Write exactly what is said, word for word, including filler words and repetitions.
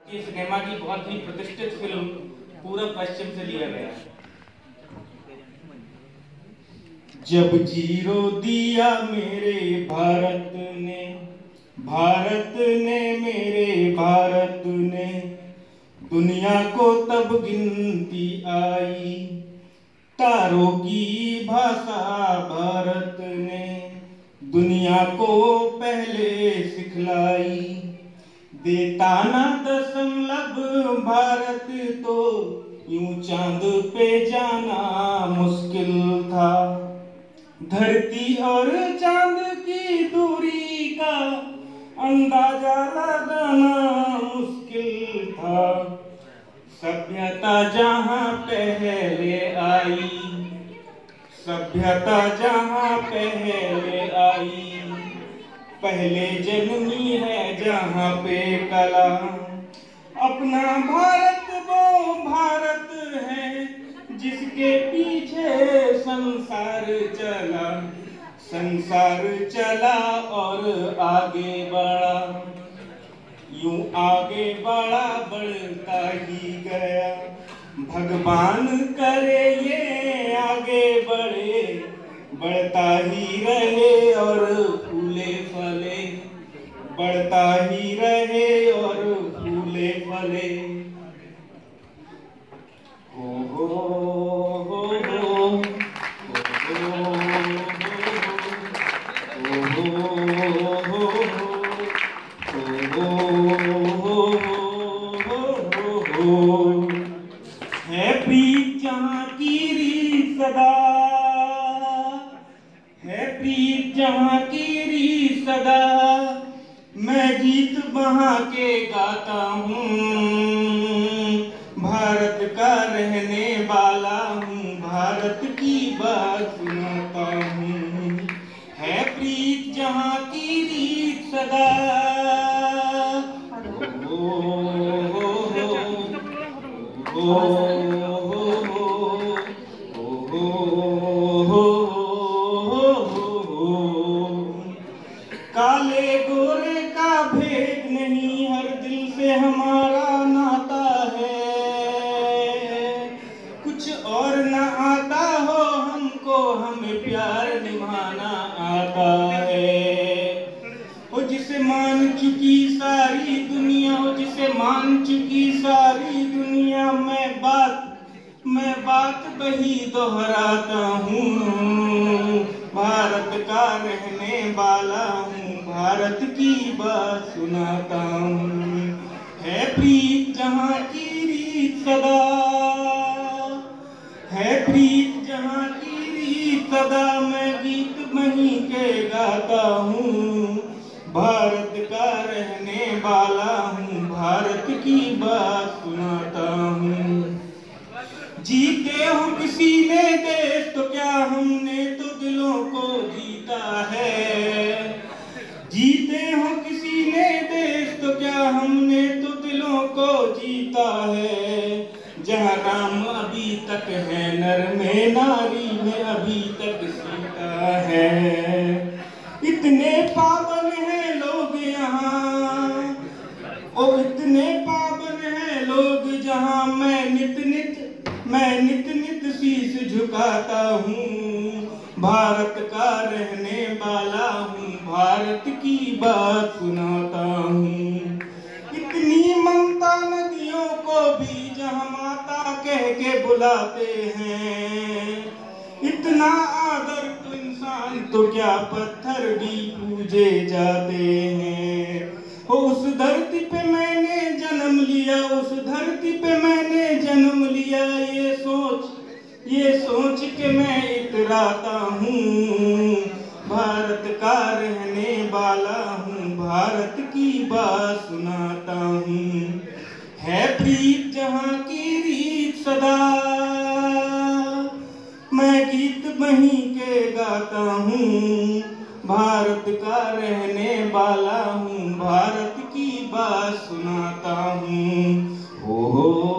कि सिनेमा की बहुत ही प्रतिष्ठित फिल्म पूरब पश्चिम से लिया गया है। जब जीरो दिया मेरे भारत ने, भारत ने मेरे भारत ने, दुनिया को तब गिनती आई। तारों की भाषा भारत ने दुनिया को पहले सिखलाई। देता ना दशमलव भारत तो यूं चांद पे जाना मुश्किल था। धरती और चांद की दूरी का अंदाजा लगाना मुश्किल था। सभ्यता जहां पहले आई, सभ्यता जहां पहले आई, पहले जन्मी है जहां पे कला। अपना भारत वो भारत है जिसके पीछे संसार चला, संसार चला और आगे बढ़ा। यूं आगे बढ़ा बढ़ता ही गया। भगवान करे ये आगे बढ़े, बढ़ता ही रहे और फूले फले, बढ़ता ही रहे और फूले फले। हो हो हो हो है प्रीत जहां की रीत सदा, है प्रीत जहां की रीत सदा। मैं गीत बहा के गाता हूँ, भारत का रहने वाला हूँ, भारत की बात सुनाता हूँ। है प्रीत जहां की रीत सदा। ओ हो हो काले गोरे का भेद नहीं, हर दिल से हमारा नाता है। कुछ और न आता हो हमको, हमें प्यार निभाना आता है। वो जिसे मान चुकी सारी दुनिया, वो जिसे मान चुकी सारी दुनिया, मैं बात मैं बात वही दोहराता हूँ। भारत का रहने वाला हूँ, भारत की बात सुनाता हूँ। है प्रीत जहाँ की रीत सदा, है प्रीत जहाँ की रीत सदा। मैं गीत वहीं के गाता हूँ, भारत का रहने वाला हूँ, भारत की बात सुनाता हूँ। जीते हो किसी ने देश तो क्या, हमने तो दिलों को जीता है। जीते हो किसी ने देश तो क्या, हमने तो दिलों को जीता है। जहाँ राम अभी तक है, नर में नारी में अभी तक सीता है। इतने पावन हैं लोग यहाँ, ओ इतने पावन हैं लोग जहाँ, मैं नित नित मैं नित नित शीश झुकाता हूँ। भारत का रहने वाला हूँ, भारत की बात सुनाता हूँ। इतनी ममता नदियों को भी जहाँ माता कह के बुलाते हैं। इतना आदर तो इंसान तो क्या, पत्थर भी पूजे जाते हैं। उस धरती पे मैंने जन्म लिया, उस धरती पे मैंने जन्म लिया। ये सोच ये सोच के मैं इतराता हूँ, भारत का रहने वाला हूँ, भारत की बात सुनाता हूँ। है प्रीत जहाँ की रीत सदा, मैं गीत वहीं के गाता हूँ। भारत का रहने वाला हूँ, भारत की बात सुनाता हूँ। ओ हो